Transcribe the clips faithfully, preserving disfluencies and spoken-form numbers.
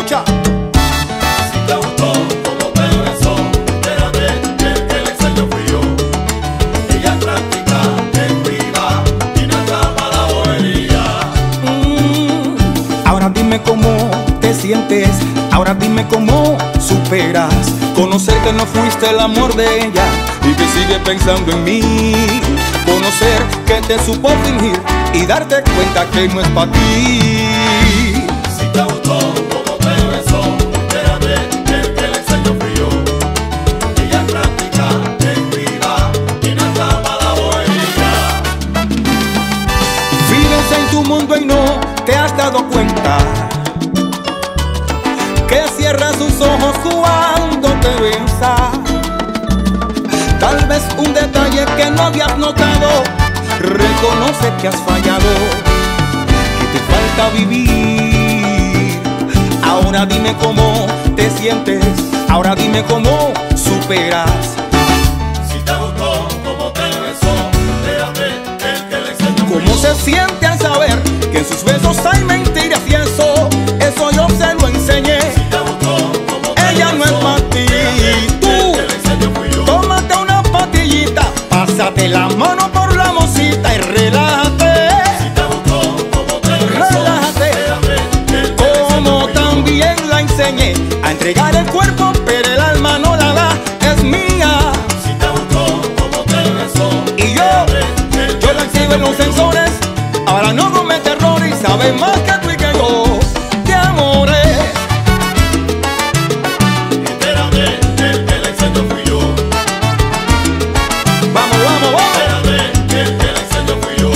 Escucha. Si te gustó como te besó, espérate, que el que le enseñó fui yo. Ella es práctica, es viva y no atrapa la bobería. Mm, ahora dime cómo te sientes, ahora dime cómo superas conocer que no fuiste el amor de ella y que sigue pensando en mí. Conocer que te supo fingir y darte cuenta que no es para ti. Si te gustó como te besó, espérate, que el que le enseñó fui yo. Ella es práctica, es viva y no atrapa la bobería. Vives en tu mundo y no te has dado cuenta que cierra sus ojos cuando te besa. Tal vez un detalle que no habías notado. Reconoce que has fallado, que te falta vivir. Ahora dime cómo te sientes, ahora dime cómo superas. Si te gustó como te besó, espérate, que el que le enseñó fui yo. ¿Cómo se siente al saber que en sus besos hay mentiras y eso, eso yo se lo enseñé? Si te gustó como te Ella no es besó, para ti. espérate, que el que le enseñó fui yo. Tómate una pastillita, pásate la mano por la mosita y relájate. Si te gustó como te besó, Relájate. espérate, que el que le enseñó Como fui yo. también la enseñé a entregar el cuerpo, pero el alma no la da, es mía. Si te gustó como te besó, Y yo, espérate, que el que yo le la activo en enseñó los fui yo. sensores, ahora no comete errores y sabe más que tú y que yo de amores. Espérate, que el que le enseñó fui yo. Vamos, vamos, vamos. Espérate, que el que le enseñó fui yo.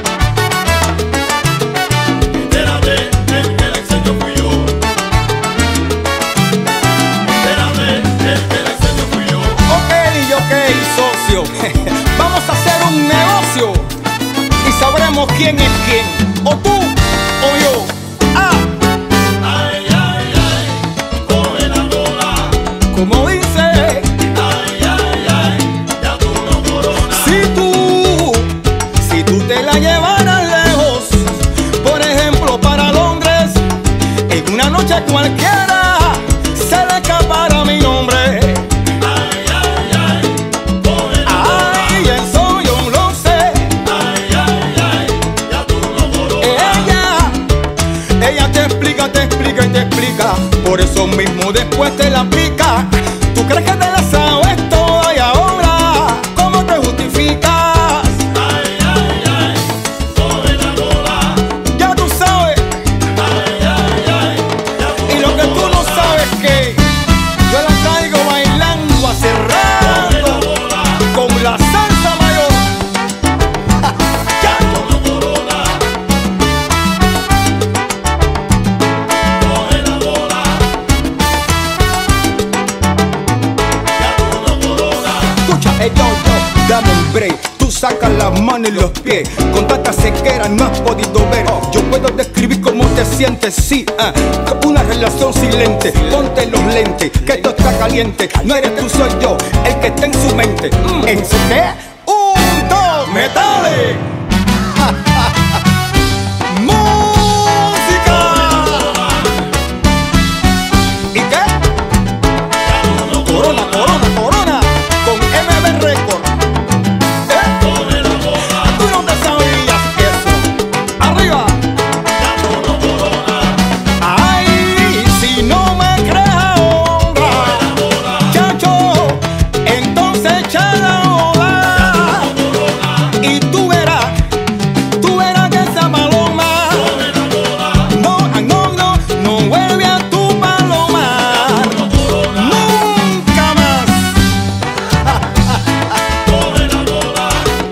Espérate, que el que le enseñó fui yo. Espérate, que el que le enseñó fui yo. Ok, ok, socio. Vamos a hacer un negocio y sabremos quién es quién. O tú o yo. Ah, Ay, ay, ay, coge la cola. como dice, Ay, ay, ay, ya tú no coronas. si tú, si tú te la llevaras lejos, por ejemplo para Londres, en una noche cualquiera se le escapará mi nombre. Ay, ay, ay, coge la cola. Ay, eso yo lo sé. Ay, ay, ay, ya tú no coronas. Ella, ella te explica, te explica y te explica. Por eso mismo después te la aplica. ¿Tú crees que te la sabes toda y ahora cómo te justificas? Ay, ay, ay, coge la cola. Ya tú sabes. Ay, ay, ay, ya tú Y lo que tú no sabes es que yo la traigo bailando hace rato con la salsa mayor. Ya. no coronas. Coge la bola. Ya tú no coronas. Escucha, eh, yo, yo, dame un break. Tú sacas las manos y los pies. Con tanta sequera no has podido ver. Yo puedo describir cómo te sientes, sí, ah, una relación silente. Ponte los lentes, que esto está caliente. No eres tú, soy yo, el que está en su mente. Mm, ¿en su qué? Un, dos, metales. ¡Música! ¿Y qué? Corona, corona, corona. Con M B Record. ¿Eh? Coge la bola. Tú no te sabías eso. Arriba. Ya tú no coronas. Ay, si no me crees ahora, chacho, entonces echa la bola. Y tú verás, tú verás que esa paloma no, ah, no, no, no vuelve a tu palomar nunca más. Coge la bola.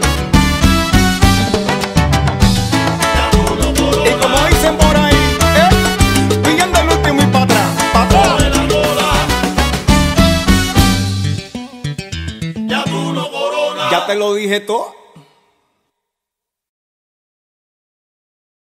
Ya tú no coronas. Y como dicen por ahí, ¿eh? Pidiendo el último y para atrás, para atrás. Coge la bola. Ya tú no coronas. Ya te lo dije todo.